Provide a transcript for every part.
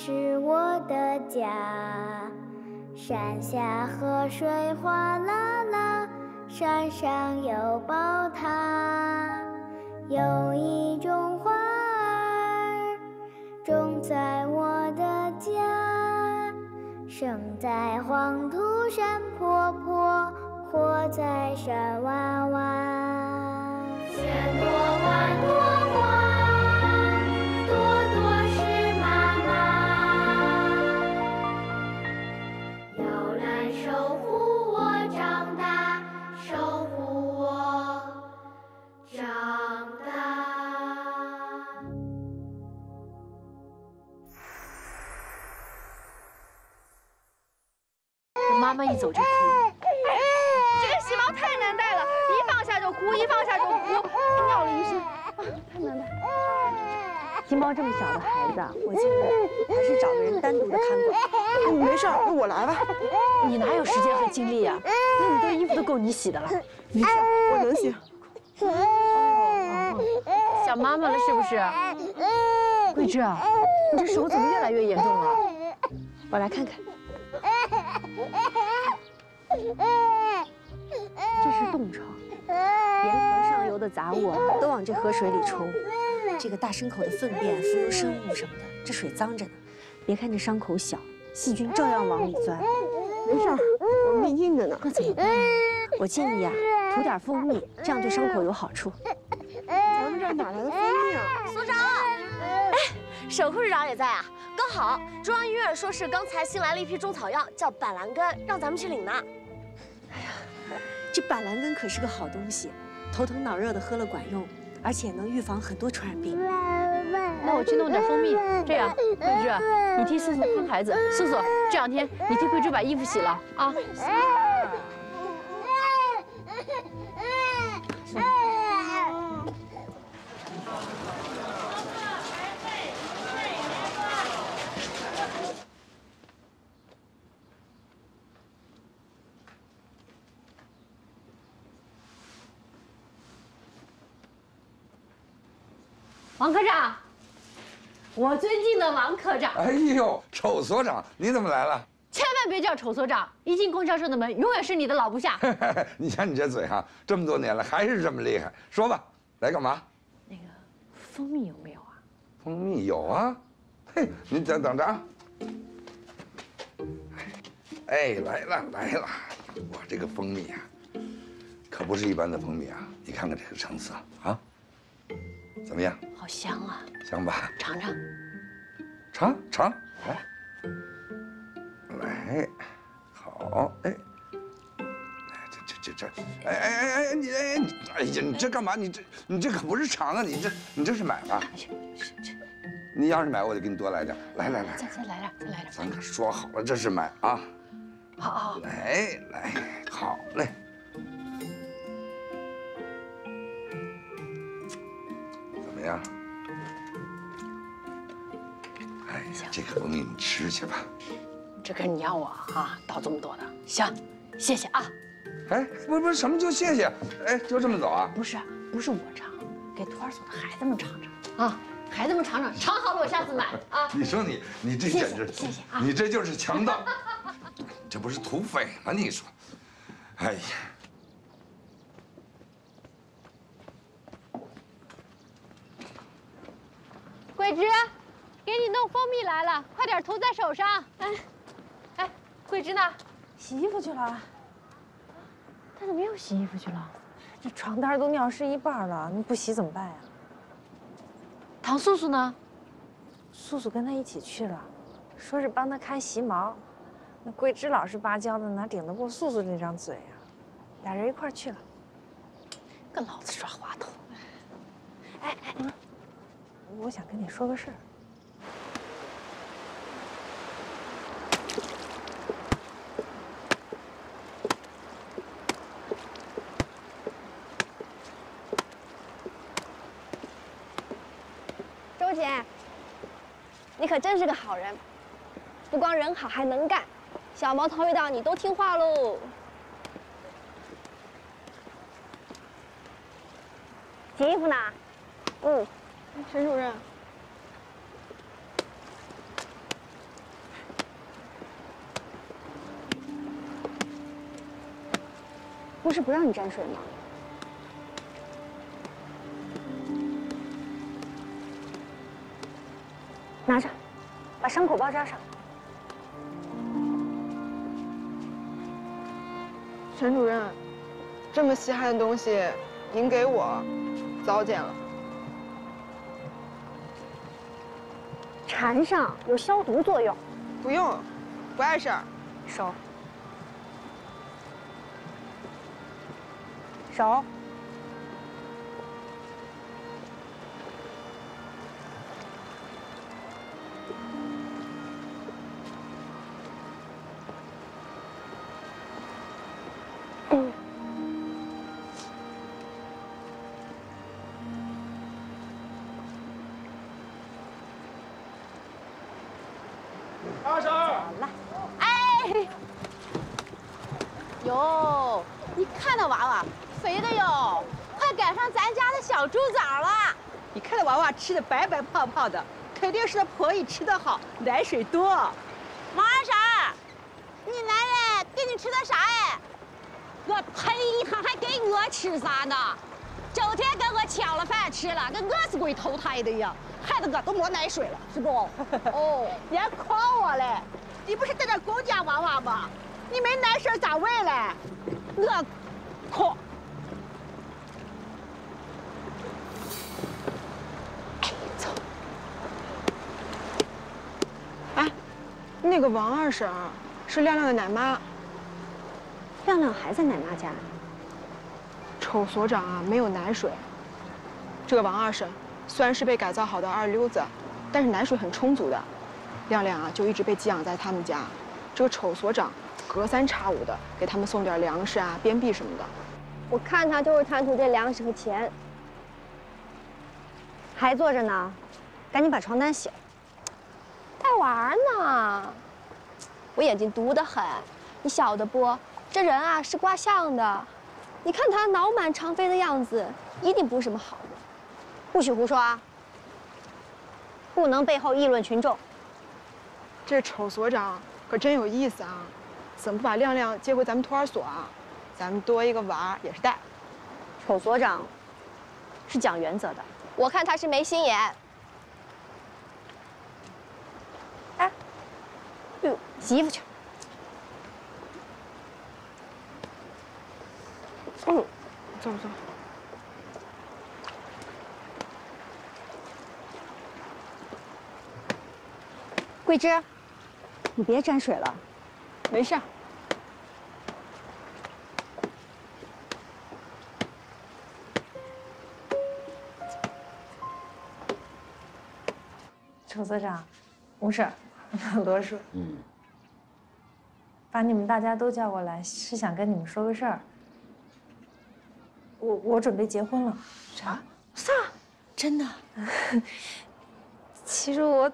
是我的家。山下河水哗啦啦，山上有宝塔。有一种花儿种在我的家，生在黄土山坡坡，活在山洼洼。千朵万朵花，朵朵是妈妈，要来守护我长大，守护我长大。 妈妈一走就哭。 这个细毛太难带了，一放下就哭，一放下就哭，尿了一身，太难带。 金毛这么小的孩子，我建议还是找个人单独的看管。 没事，那我来吧。 你哪有时间和精力啊？那么多衣服都够你洗的了。 没事，我能洗。 想妈妈了是不是？桂枝啊，你这手怎么越来越严重了？ 我来看看。这是冻疮，沿河上游的杂物都往这河水里冲。这个大牲口的粪便、腐乳生物什么的，这水脏着呢。别看这伤口小，细菌照样往里钻。 没事，我命硬着呢。 那怎么办？我建议啊，涂点蜂蜜，这样对伤口有好处。 咱们这儿哪来的蜂蜜啊？ 所长，哎，沈护士长也在啊。刚好中央医院说是刚才新来了一批中草药，叫板蓝根，让咱们去领呢。 这板蓝根可是个好东西，头疼脑热的喝了管用，而且能预防很多传染病。 那我去弄点蜂蜜。这样，桂枝，你替素素看孩子。素素，这两天你替桂枝把衣服洗了啊。王科长，我尊敬的王科长。 哎呦，丑所长，你怎么来了？ 千万别叫丑所长，一进供销社的门，永远是你的老部下。 你瞧你这嘴哈，这么多年了还是这么厉害。说吧，来干嘛？ 那个蜂蜜有没有啊？ 蜂蜜有啊。嘿，你等着啊。哎，来了。我这个蜂蜜啊，可不是一般的蜂蜜啊。你看看这个成色啊，怎么样？ 好香啊！ 香吧？ 尝尝。 尝，来，好，哎，这，哎呀，你这干嘛？你这可不是尝啊，你这是买啊？你要是买，我就给你多来点。来， 再来点。 咱可说好了，这是买啊。 好。 来，好嘞。怎么样？哎呀，这个蜂蜜你吃去吧。 这可你让我啊倒这么多的，行，谢谢啊。 哎，不是，什么就谢谢？哎，就这么走啊？ 不是我尝，给托儿所的孩子们尝尝啊，孩子们尝好了我下次买啊。 你说你这简直， 谢谢啊， 你这就是强盗，这不是土匪吗？你说，哎呀。 桂枝，给你弄蜂蜜来了，快点涂在手上。哎，桂枝呢？ 洗衣服去了。 他怎么又洗衣服去了？ 这床单都尿湿一半了，你不洗怎么办呀？ 唐素素呢？ 素素跟他一起去了，说是帮他看席毛。那桂枝老实巴交的，哪顶得过素素这张嘴啊？俩人一块儿去了。 跟老子耍滑头。 哎，我想跟你说个事儿。 周姐，你可真是个好人，不光人好，还能干。小毛头遇到你都听话喽。洗衣服呢？陈主任。 不是不让你沾水吗？拿着，把伤口包扎上。 陈主任，这么稀罕的东西，您给我，糟践了。 缠上有消毒作用。 不用，不碍事儿。 手。手。 阿婶， 哎，哟，你看那娃娃肥的哟，快赶上咱家的小猪崽了。 你看那娃娃吃的白白胖胖的，肯定是他婆姨吃的好，奶水多。 王二婶，你奶奶给你吃的啥哎？ 我呸！他还给我吃啥呢？整天跟我抢了饭吃了，跟我是归投胎的呀，害得我都没奶水了，是不？ 哦，你还夸我嘞？你不是在这公家娃娃吗？你没奶水咋喂嘞？ 我夸。 哎，那个王二婶是亮亮的奶妈。 亮亮还在奶妈家。 丑所长啊，没有奶水。这个王二婶虽然是被改造好的二流子，但是奶水很充足的。亮亮啊，就一直被寄养在他们家。这个丑所长隔三差五的给他们送点粮食啊、鞭币什么的。 我看他就是贪图这粮食和钱。 还坐着呢，赶紧把床单洗了。 在玩呢，我眼睛毒得很，你晓得不？这人啊是卦象的，你看他脑满肠肥的样子，一定不是什么好人。 不许胡说啊！不能背后议论群众。 这丑所长可真有意思啊，怎么不把亮亮接回咱们托儿所啊？咱们多一个娃也是带。 丑所长是讲原则的， 我看他是没心眼。哎， 哟，洗衣服去。 走走。 桂枝，你别沾水了。 没事。 丑所长，无事，罗叔。把你们大家都叫过来，是想跟你们说个事儿。我准备结婚了。 啥？ 真的？其实我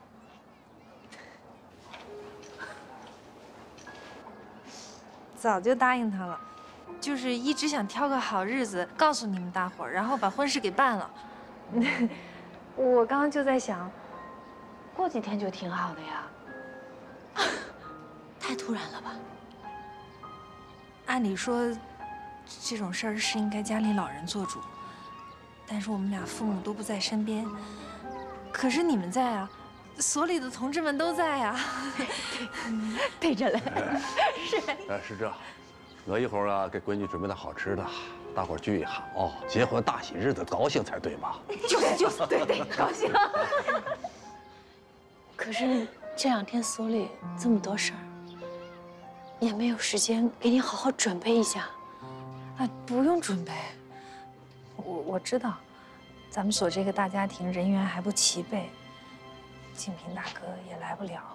早就答应他了，就是一直想挑个好日子告诉你们大伙儿，然后把婚事给办了。我刚刚就在想，过几天就挺好的呀。 太突然了吧？ 按理说，这种事儿是应该家里老人做主，但是我们俩父母都不在身边。可是你们在啊，所里的同志们都在啊。 对着嘞。 是这，我一会儿啊给闺女准备点好吃的，大伙儿聚一好，结婚大喜日子高兴才对吧？ 就是，对，高兴。 可是这2天所里这么多事儿，也没有时间给你好好准备一下。 啊，不用准备。我知道，咱们所这个大家庭人员还不齐备，静平大哥也来不了。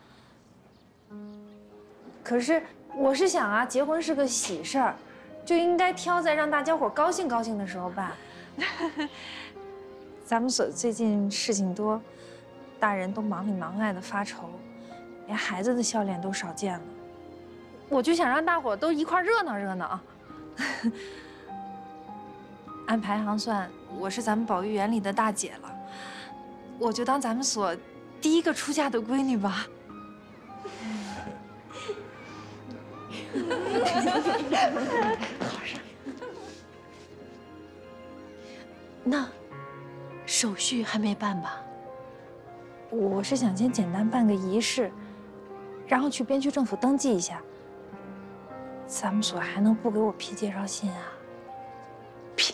可是我是想啊，结婚是个喜事儿，就应该挑在让大家伙高兴高兴的时候办。咱们所最近事情多，大人都忙里忙外的发愁，连孩子的笑脸都少见了。我就想让大伙都一块热闹热闹。按排行算，我是咱们保育园里的大姐了，我就当咱们所第一个出嫁的闺女吧。 好事。那手续还没办吧？ 我是想先简单办个仪式，然后去边区政府登记一下。咱们所还能不给我批介绍信啊？ 批。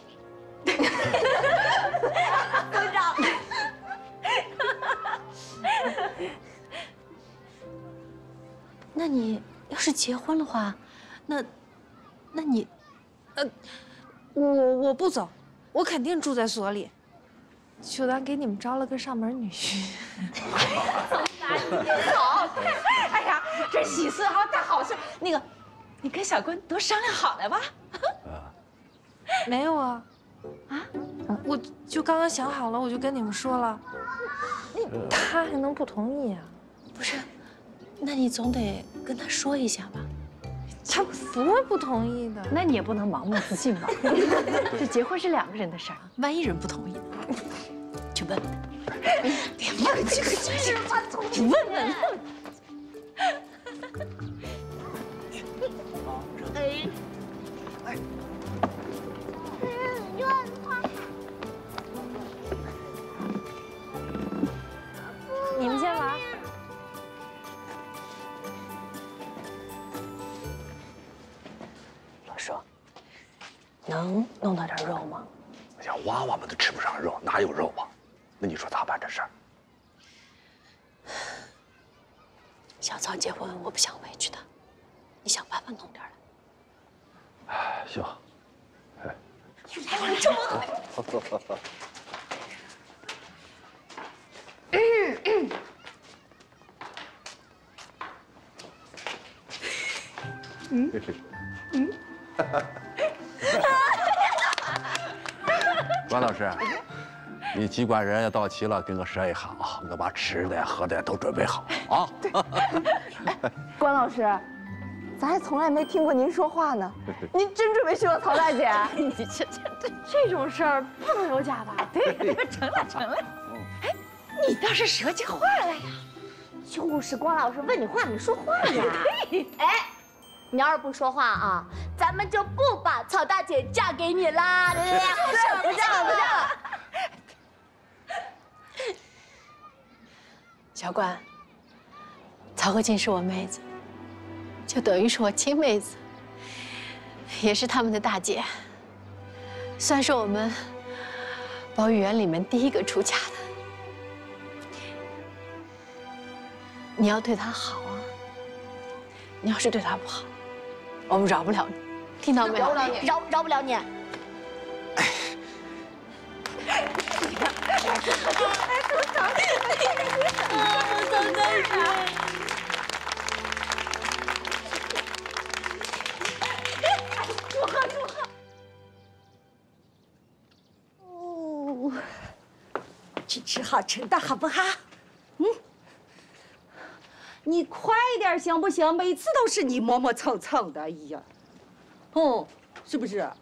队长。 那你要是结婚的话，那你， 我不走，我肯定住在所里，就当给你们招了个上门女婿。 好，哎呀，这喜事哈，大好事。那个，你跟小坤都商量好了吧？ 没有啊，我就刚刚想好了，我就跟你们说了。他还能不同意啊？ 不是，那你总得跟他说一下吧。 他不会不同意的。 那你也不能盲目自信吧？这结婚是2个人的事儿， 万一人不同意，去问问。 这个真是犯错，你问问。 你们先玩。 老叔，能弄到点肉吗？ 像娃娃们都吃不上肉，哪有肉啊？那你说咋办这事儿？ 小曹结婚，我不想委屈他，你想办法弄点来。 哎，行。 哎，你这么好。 关老师，你几管人要到齐了，跟我说一下啊，我把吃的、喝的都准备好啊。 关老师，咱还从来没听过您说话呢，您真准备娶我曹大姐？ 你这种事儿不能有假吧？对，成了成了。 哎，你倒是说起话来呀！ 就是关老师问你话，你说话呀！哎，你要是不说话啊，咱们就不把曹大姐嫁给你啦！不嫁了，不嫁了，不嫁了。 小关，曹和静是我妹子，就等于是我亲妹子，也是他们的大姐，算是我们保育园里面第一个出嫁的。你要对她好啊！你要是对她不好，我们饶不了你，听到没有？ 饶不了你。 去吃好吃的，好不好？你快点行不行？每次都是你磨磨蹭蹭的，哎呀，是不是？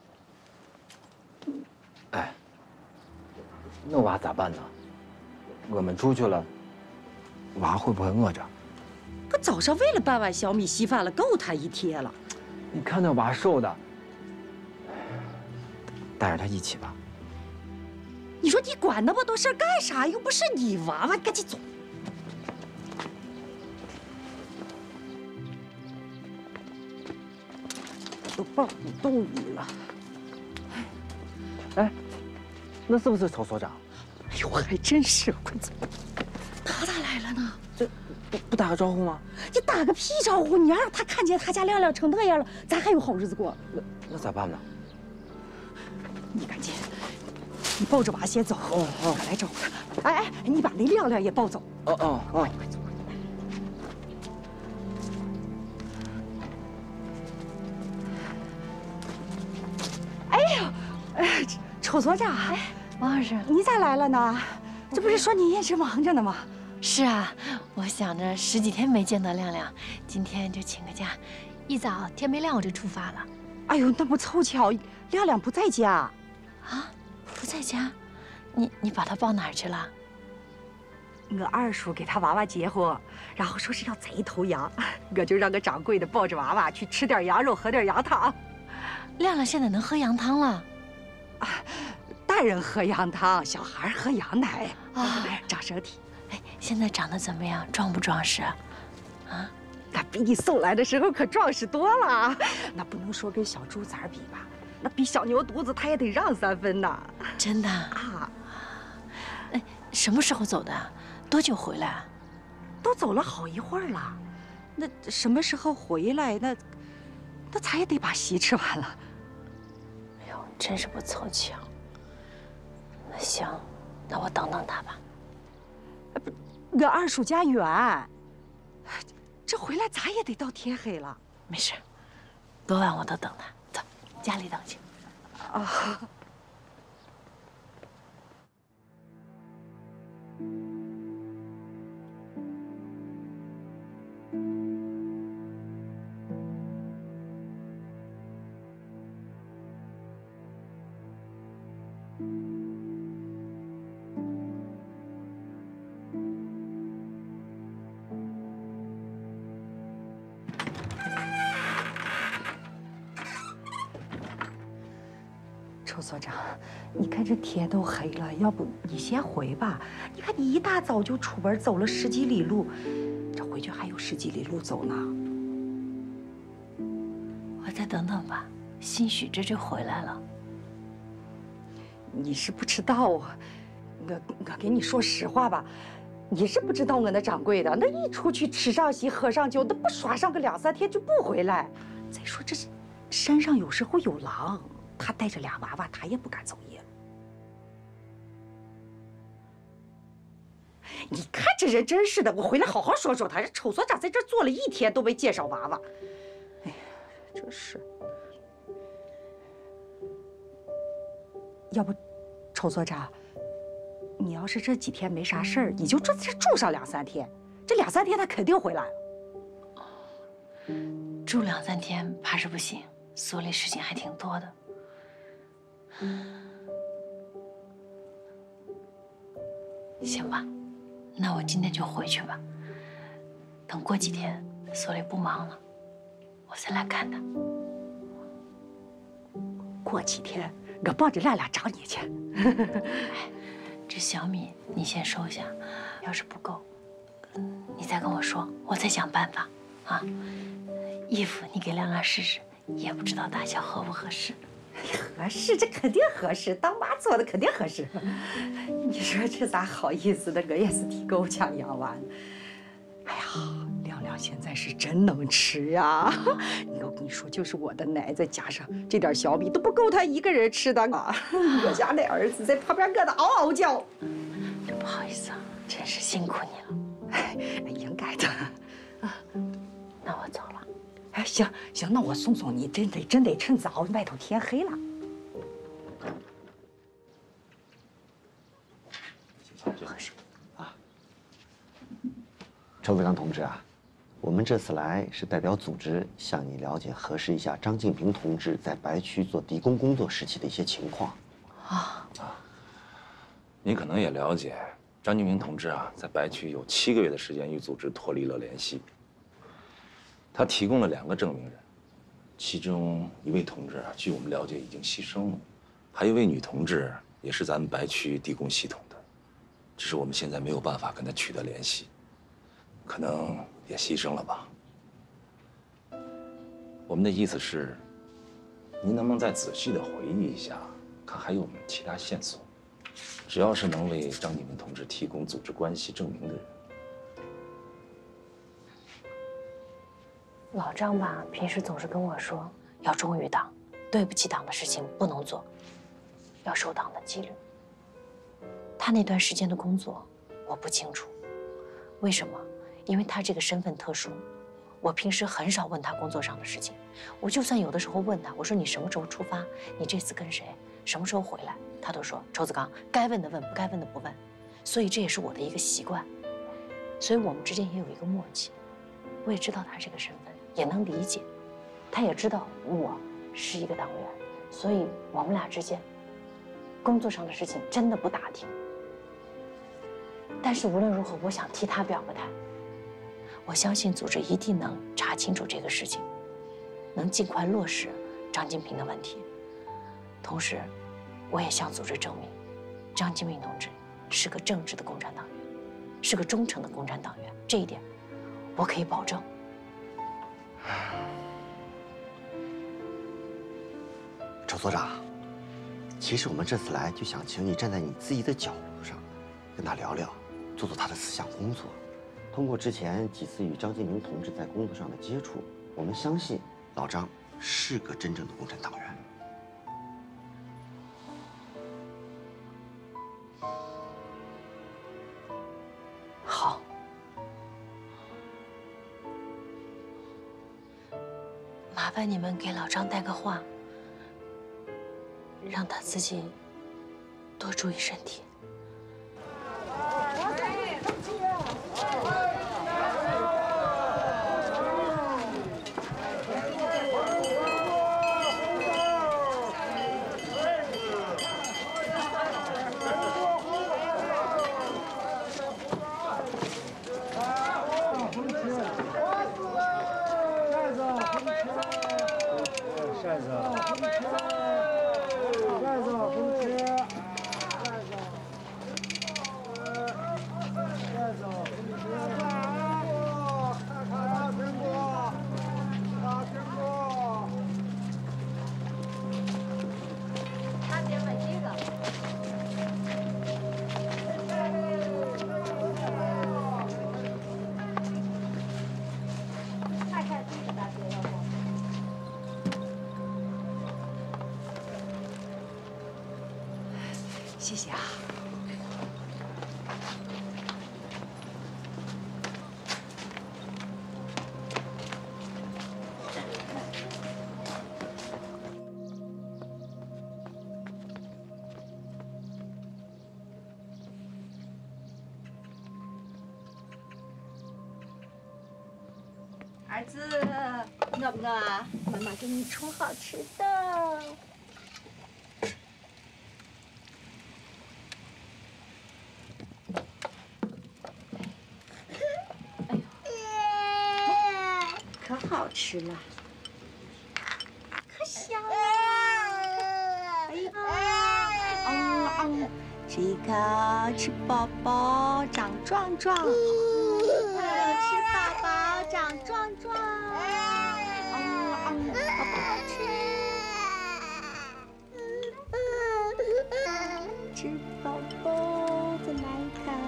哎，那娃咋办呢？我们出去了，娃会不会饿着？ 可早上为了半碗小米稀饭了，够他一天了。 你看那娃瘦的，带着他一起吧。 你说你管那么多事儿干啥？又不是你娃娃，赶紧走。都抱不动你了。 哎，那是不是曹所长？ 哎呦，还真是，快走！他咋来了呢？ 这不打个招呼吗？ 你打个屁招呼！你要让他看见他家亮亮成那样了，咱还有好日子过？ 那咋办呢？ 你赶紧，你抱着娃先走。我来找他。哎，你把那亮亮也抱走。 快走！ 哎呦，丑所长， 王老师， 你咋来了呢？这不是说你一直忙着呢吗？ 是啊，我想着10几天没见到亮亮，今天就请个假，一早天没亮我就出发了。 哎呦，那不凑巧，亮亮不在家。 啊，不在家？你把他抱哪儿去了？ 我二叔给他娃娃结婚，然后说是要宰一头羊，我就让个掌柜的抱着娃娃去吃点羊肉，喝点羊汤。 亮亮现在能喝羊汤了？ 大人喝羊汤，小孩喝羊奶啊，长身体。 哎，现在长得怎么样？壮不壮实？啊？ 那比你送来的时候可壮实多了。那不能说跟小猪崽比吧，那比小牛犊子他也得让3分呢。 真的啊？ 哎，什么时候走的？多久回来？ 都走了好一会儿了。那什么时候回来？那咱也得把席吃完了。 哎呦，真是不凑巧。那行，那我等等他吧。 我二叔家远，这回来咱也得到天黑了。 没事，多晚我都等他。走，家里等去。 啊。臭所长，你看这天都黑了，要不你先回吧？你看你一大早就出门走了10几里路，这回去还有10几里路走呢。 我再等等吧，兴许这就回来了。 你是不知道啊，我跟你说实话吧，你是不知道我那掌柜的，那一出去吃上席喝上酒，那不耍上个2、3天就不回来。再说这山上有时候有狼。他带着俩娃娃，他也不敢走夜。你看这人真是的，我回来好好说说他。这丑所长在这坐了1天都没介绍娃娃，哎呀，这是。要不，丑所长，你要是这几天没啥事儿，你就这住上2、3天。这2、3天他肯定回来了。 住2、3天怕是不行，所里事情还挺多的。行吧，那我今天就回去吧。等过几天所里不忙了，我再来看他。 过几天我抱着亮亮找你去。 哎，这小米你先收下，要是不够，你再跟我说，我再想办法啊。衣服你给亮亮试试，也不知道大小合不合适。 合适，这肯定合适。当妈做的肯定合适。你说这咋好意思的？我也是挺够呛养完。哎呀，亮亮现在是真能吃呀！我跟你说，就是我的奶再加上这点小米都不够他一个人吃的啊！我家那儿子在旁边饿得嗷嗷叫。 不好意思啊，真是辛苦你了。 哎，应该的。 那我走了。 哎，行，那我送你，真得趁早，外头天黑了。 合适啊，仇子刚同志啊，我们这次来是代表组织向你了解核实一下张敬平同志在白区做地工工作时期的一些情况。 你可能也了解，张敬平同志啊，在白区有7个月的时间与组织脱离了联系。他提供了2个证明人，其中1位同志啊，据我们了解已经牺牲了，还有1位女同志也是咱们白区地工系统的，只是我们现在没有办法跟她取得联系，可能也牺牲了吧。我们的意思是，您能不能再仔细的回忆一下，看还有没有其他线索？只要是能为张敬平同志提供组织关系证明的人。 老张吧，平时总是跟我说要忠于党，对不起党的事情不能做，要守党的纪律。他那段时间的工作，我不清楚，为什么？因为他这个身份特殊，我平时很少问他工作上的事情。我就算有的时候问他，我说你什么时候出发？你这次跟谁？什么时候回来？他都说仇子刚，该问的问，不该问的不问。所以这也是我的一个习惯，所以我们之间也有一个默契。我也知道他这个身份。也能理解，他也知道我是一个党员，所以我们俩之间工作上的事情真的不打听。 但是无论如何，我想替他表个态。我相信组织一定能查清楚这个事情，能尽快落实张金平的问题。同时，我也向组织证明，张金平同志是个正直的共产党员，是个忠诚的共产党员，这一点我可以保证。 周所长，其实我们这次来就想请你站在你自己的角度上，跟他聊聊，做做他的思想工作。通过之前几次与张金平同志在工作上的接触，我们相信老张是个真正的共产党员。 好，麻烦你们给老张带个话，让他自己多注意身体。谢谢啊。 儿子，饿不饿啊？妈妈给你冲好吃的。可好吃了，可香了！哎呀，这个吃饱饱长壮壮，吃饱饱长壮壮，好不好吃？吃饱饱再来一口。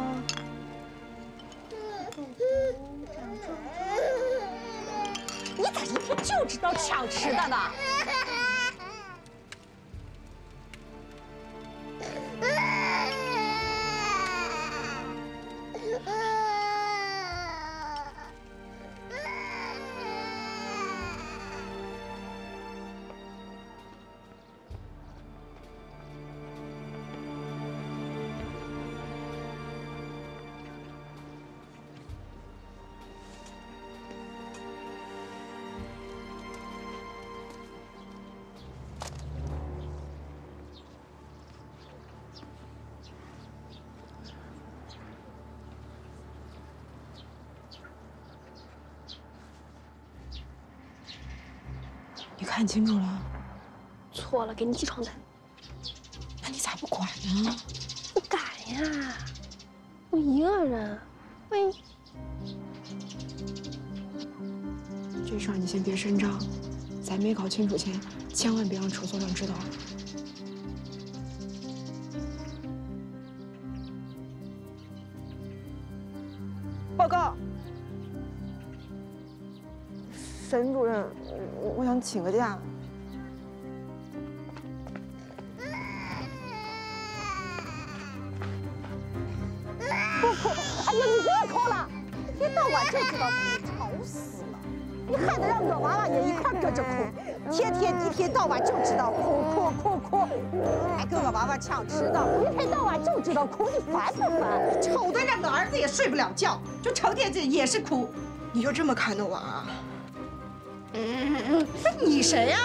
你咋一天就知道抢吃的呢？ 你看清楚了？ 错了，给你记床单。 那你咋不管呢？ 不敢呀，我一个人，万一…… 这事儿你先别声张，在没搞清楚前，千万别让楚所长知道。报告，沈主任，我想请个假。 不哭！哎呀，你别哭了，一天到晚就知道哭，吵死了！你害得让我娃娃也一块跟着哭，天天一天到晚就知道哭哭哭哭，还跟我娃娃抢吃的，一天到晚就知道哭，你烦不烦？ 瞅得让个儿子也睡不了觉，就成天这也是哭。 你就这么看着我啊？ 那你谁呀？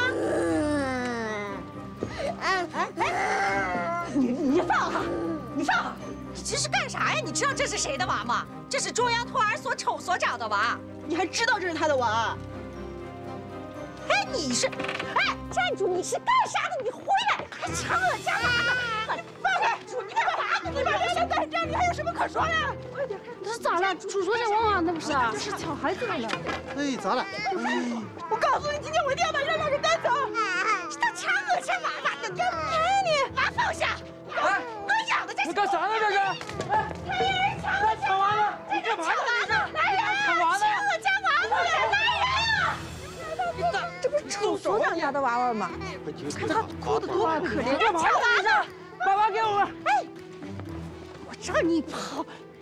你放哈，你放哈！ 你这是干啥呀？你知道这是谁的娃吗？这是中央托儿所丑所长的娃。 你还知道这是他的娃？ 哎，你是，哎，站住！你是干啥的？你回来！还抢我家娃呢！放开！主，你干嘛呢？你把人家干成这样，你还有什么可说的？快点！ 这是咋了？楚所长忘了，那不是？这是抢孩子来了。 哎，咋了？ 我告诉你，今天我一定要把任老师赶走。 他抢我家娃娃的，干嘛你？娃放下！我养的这是。 你干啥呢？这是？ 哎，来人抢我家娃娃！这个抢娃呢？来人！抢我家娃娃！来人啊！ 这不是丑所长家的娃娃吗？看他哭的多可怜， 抢娃呢！ 把娃给我！ 哎，我让你跑！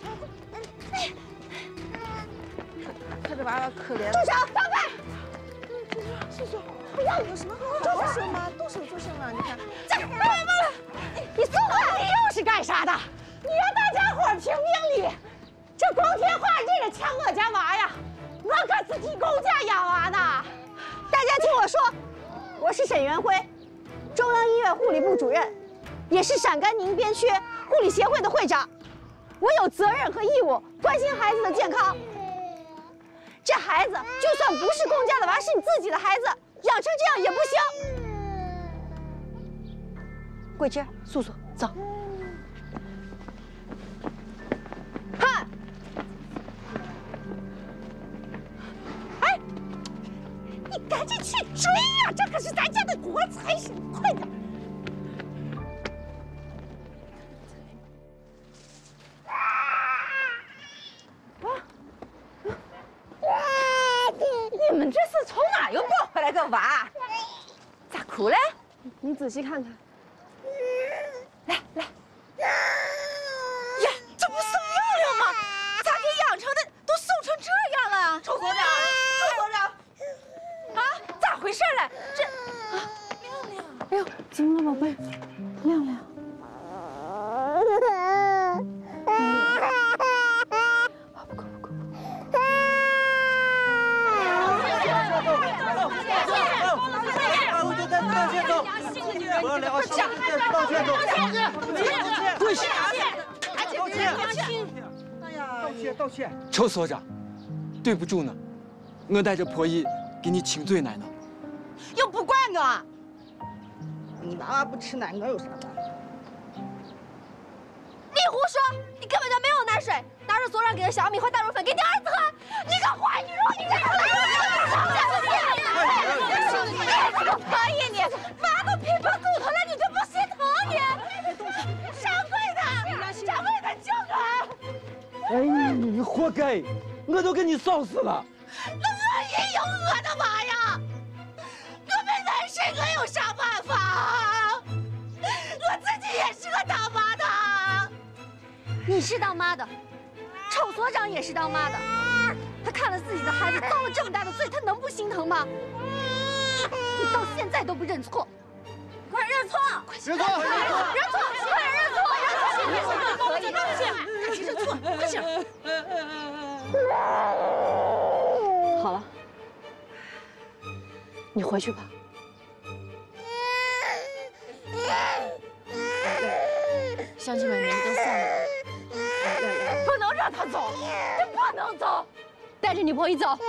看这娃娃可怜。 住手！放开！ 素素，不要有什么好好说吗？动手就是嘛，你看。 这，你送我，你又是干啥的？你让大家伙评评理！这光天化日的抢我家娃呀！我可是替公家养娃呢。 大家听我说，我是沈元辉，中央医院护理部主任，也是陕甘宁边区护理协会的会长。我有责任和义务关心孩子的健康。这孩子就算不是公家的娃，是你自己的孩子，养成这样也不行。桂枝、素素，走。看，哎，你赶紧去追呀！这可是咱家的国财神，快点！ 你们这是从哪又抱回来个娃？咋哭嘞？ 你仔细看看。 来， 呀，这不宋亮亮吗？咋给养成的都瘦成这样了？ 臭所长，臭所长，啊，咋回事嘞？这， 亮亮，哎呦，怎么了，宝贝？亮亮。 道歉！臭所长，对不住呢，我带着婆姨给你请罪来呢。 又不怪我。 你娃娃不吃奶，我有啥办法？ 你胡说！你根本就没有奶水，拿着所长给的小米和大肉粉给你儿子喝。你个坏女人！你这个你这个婆姨，你娃都皮包骨头了，你就不心疼你？掌柜的，救我！ 哎，你活该！我都给你臊死了。 那我也有我的娃呀！我没奶水，我有啥办法？我自己也是个当妈的。 你是当妈的，丑所长也是当妈的，他看了自己的孩子遭了这么大的罪，他能不心疼吗？你到现在都不认错，快认错！ 认错！ 认错！快认错！ 可以，赶紧认错，快点！ 好了，你回去吧。 乡亲们，你们都散了。 不能让他走，你不能走，带着你婆姨走。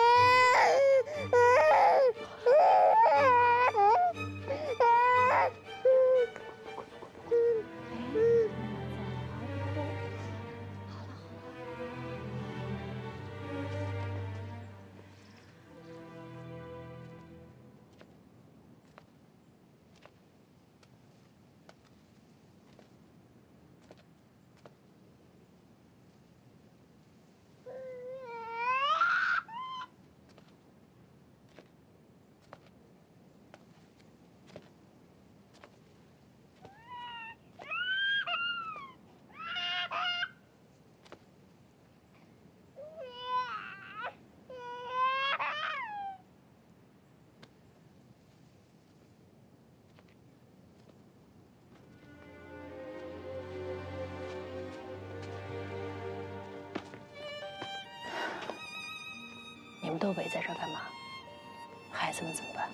你们都围在这儿干嘛？孩子们怎么办？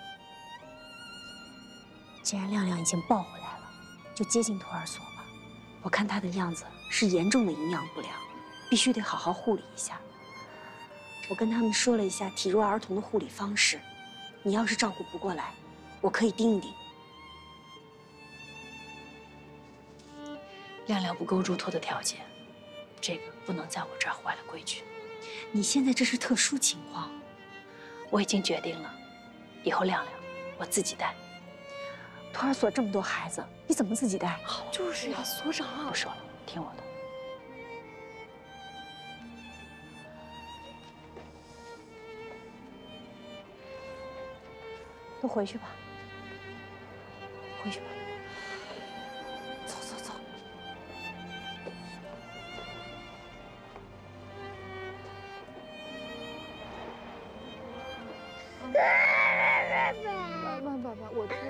既然亮亮已经抱回来了，就接进托儿所吧。 我看他的样子是严重的营养不良，必须得好好护理一下。我跟他们说了一下体弱儿童的护理方式，你要是照顾不过来，我可以盯一盯。 亮亮不够入托的条件，这个不能在我这儿坏了规矩。 你现在这是特殊情况， 我已经决定了，以后亮亮我自己带。 托儿所这么多孩子，你怎么自己带？ 好， 就是呀，所长。 不说了，听我的。 都回去吧，回去吧。 走走走。 爸，我错了，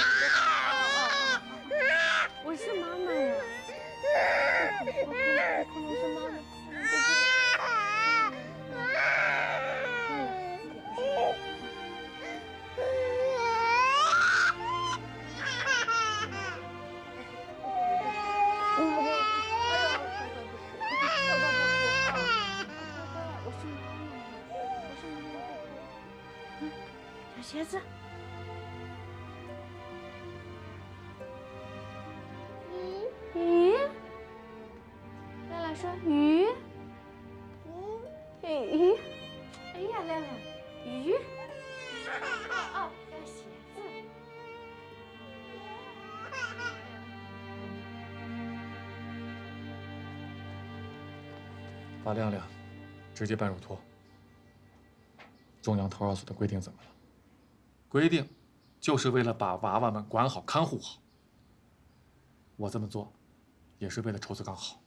我是妈妈呀，我可能是妈妈。 小鞋子。鱼，亮亮说鱼，鱼，哎呀，亮亮，鱼，哦，要鞋子。 把亮亮直接办入托。中央托儿所的规定怎么了？规定就是为了把娃娃们管好、看护好。我这么做，也是为了仇子刚好。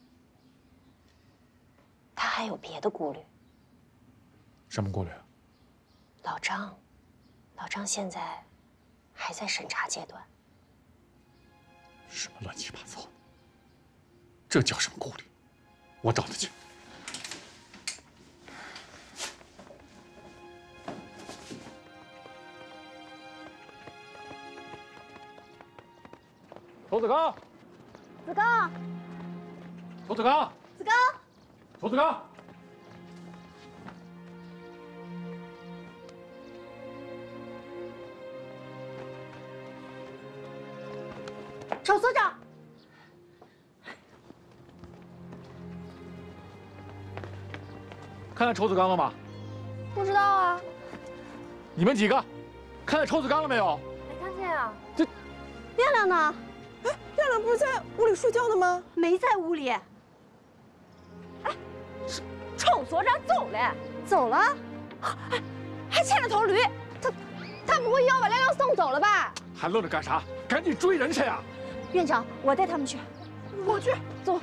他还有别的顾虑。 什么顾虑？ 老张现在还在审查阶段。 什么乱七八糟的？这叫什么顾虑？我找他去。仇子刚。 子刚， 仇子刚， 子刚， 仇子刚， 丑所长， 看见仇子刚了吗？ 不知道啊。 你们几个看见仇子刚了没有？ 没看见啊。 这， 亮亮呢？ 哎，亮亮不是在屋里睡觉呢吗？ 没在屋里。哎，臭所长走了，走了，还牵了头驴。他不会又要把亮亮送走了吧？ 还愣着干啥？赶紧追人去呀！ 院长，我带他们去。 我去， 走。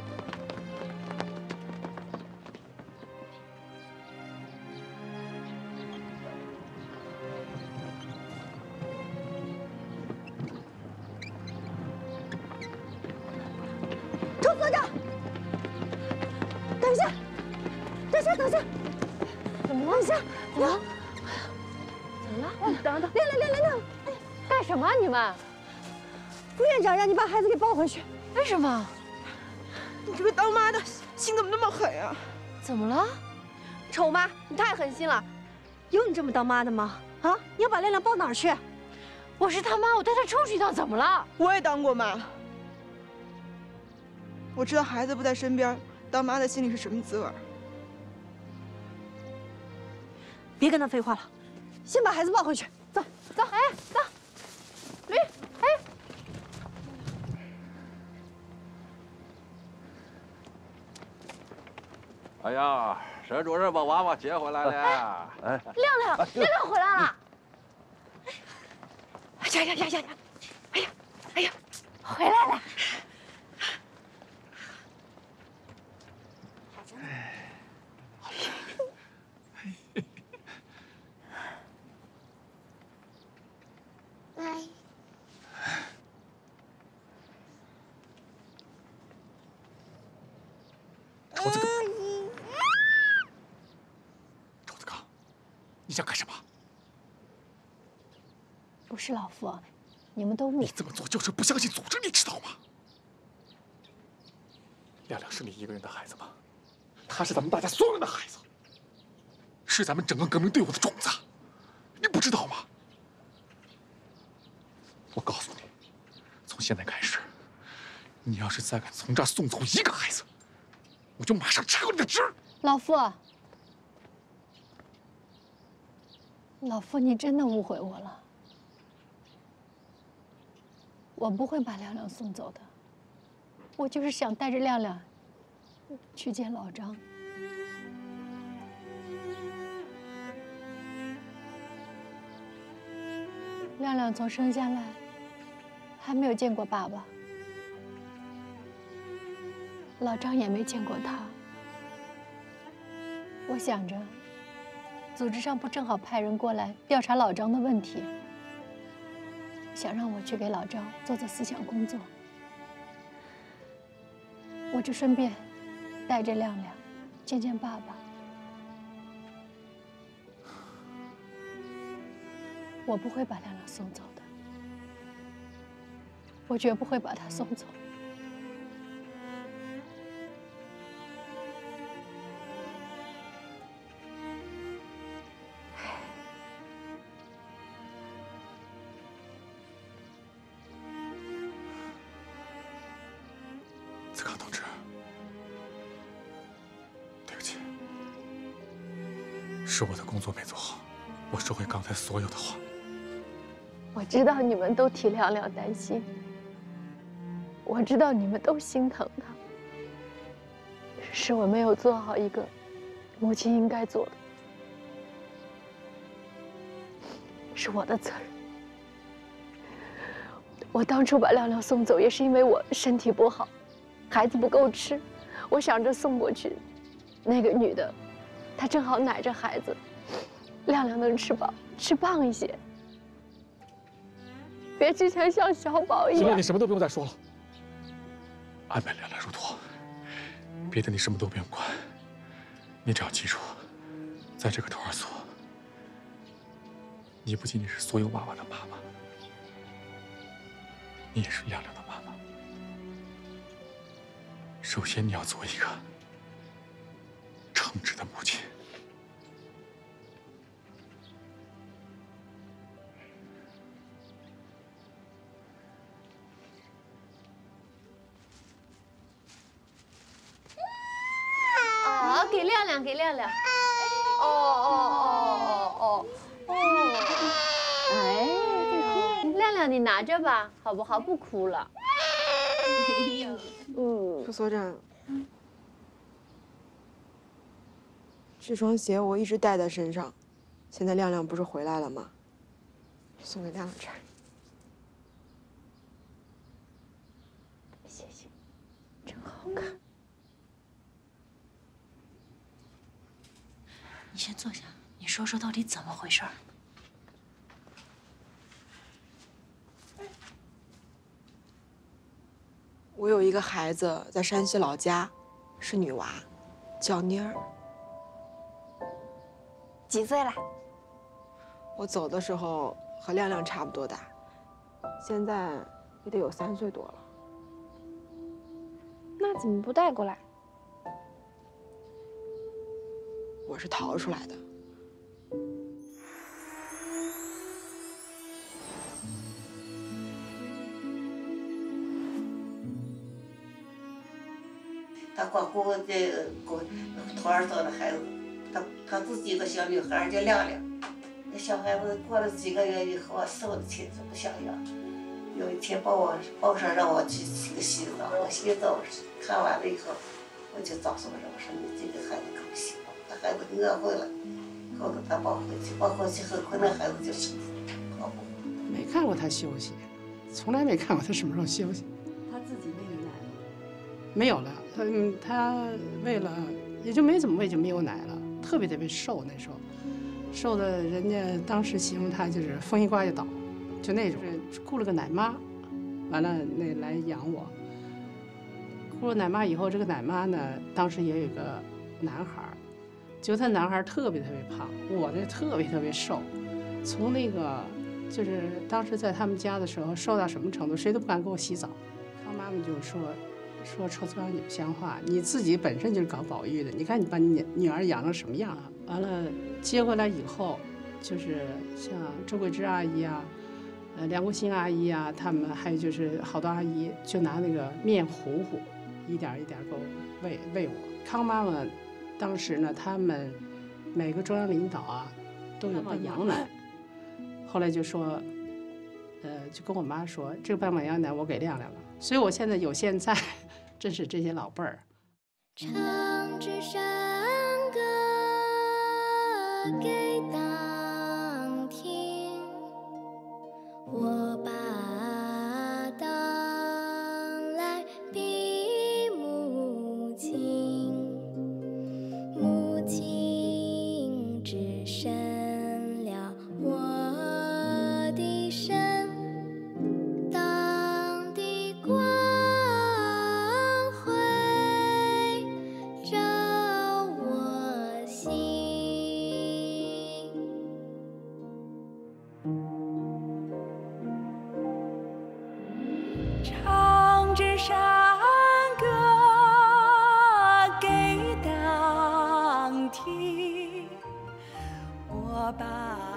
周所长，等一下，等一下，等一下， 怎么了？ 等一下， 怎么了？怎么了？等等， 亮， 干什么啊你们？ 副院长让你把孩子给抱回去。 为什么？ 你这个当妈的心怎么那么狠呀？ 怎么了？ 丑妈，你太狠心了，有你这么当妈的吗？啊，你要把亮亮抱哪儿去？ 我是他妈，我带他出去一趟，怎么了？ 我也当过妈，我知道孩子不在身边，当妈的心里是什么滋味。 别跟他废话了，先把孩子抱回去。走， 走，哎，走，驴，哎。 哎呀，沈主任把娃娃接回来了。哎， 亮亮回来了。 呀！ 哎呀，回来了。 仇子刚，仇子刚，你想干什么？ 不是老夫，你们都误会。 你这么做就是不相信组织，你知道吗？ 亮亮是你一个人的孩子吗？他是咱们大家所有人的孩子，是咱们整个革命队伍的种子，你不知道吗？我告诉你，从现在开始，你要是再敢从这儿送走一个孩子，我就马上撤你的职。 老夫，老夫，你真的误会我了。我不会把亮亮送走的，我就是想带着亮亮去见老张。亮亮从生下来还没有见过爸爸，老张也没见过他。我想着，组织上不正好派人过来调查老张的问题，想让我去给老张做做思想工作，我就顺便带着亮亮见见爸爸。我不会把亮亮送走的，我绝不会把他送走。 子康同志，对不起，是我的工作没做好，我收回刚才所有的话。 我知道你们都替亮亮担心，我知道你们都心疼他，是我没有做好一个母亲应该做的，是我的责任。我当初把亮亮送走，也是因为我身体不好，孩子不够吃，我想着送过去，那个女的，她正好奶着孩子，亮亮能吃饱，吃胖一些。别之前像小宝一样。 行了，你什么都不用再说了。安排亮亮入托，别的你什么都不用管，你只要记住，在这个托儿所，你不仅仅是所有娃娃的妈妈，你也是亮亮的妈妈。首先，你要做一个称职的母亲。 啊，给亮亮，给亮亮。哦。哎，亮亮，你拿着吧，好不好？不哭了。 副所长，这双鞋我一直带在身上，现在亮亮不是回来了吗？送给亮亮穿。 谢谢，真好看。 你先坐下，你说说到底怎么回事？ 我有一个孩子在山西老家，是女娃，叫妮儿。 几岁了？ 我走的时候和亮亮差不多大，现在也得有3岁多了。 那怎么不带过来？ 我是逃出来的。 他光顾这托儿所的孩子，他自己的小女孩叫亮亮，那小孩子过了几个月以后，瘦的亲是不想要。有一天抱上让我去洗澡，我洗澡看完了以后，我就告诉我说你这个孩子可不行，他孩子饿坏了，后头他抱回去很快那孩子就生好不。 没看过他休息，从来没看过他什么时候休息。 他自己喂牛奶吗？ 没有了，他喂了也就没怎么喂，就没有奶了，特别瘦，那时候瘦的人家当时形容他就是风一刮就倒，就那种。雇了个奶妈，完了那来养我。雇了奶妈以后，这个奶妈呢，当时也有个男孩，就他男孩特别胖，我呢特别瘦，从那个就是当时在他们家的时候瘦到什么程度，谁都不敢给我洗澡。康妈妈就说， 说臭子岗有乡话，你自己本身就是搞保育的，你看你把你女儿养成什么样啊？完了接回来以后，就是像周桂芝阿姨啊，梁国新阿姨啊，他们还有就是好多阿姨就拿那个面糊糊，一点一点给我喂我。康妈妈当时呢，他们每个中央领导啊都有半羊奶，后来就说，就跟我妈说，这个半碗羊奶我给亮亮了，所以我现在有现在，真是这些老辈儿。 唱支山歌给党听，我把党来比母亲，母亲只伸了我的身，党的光辉照我心。 唱支山歌给党听，我把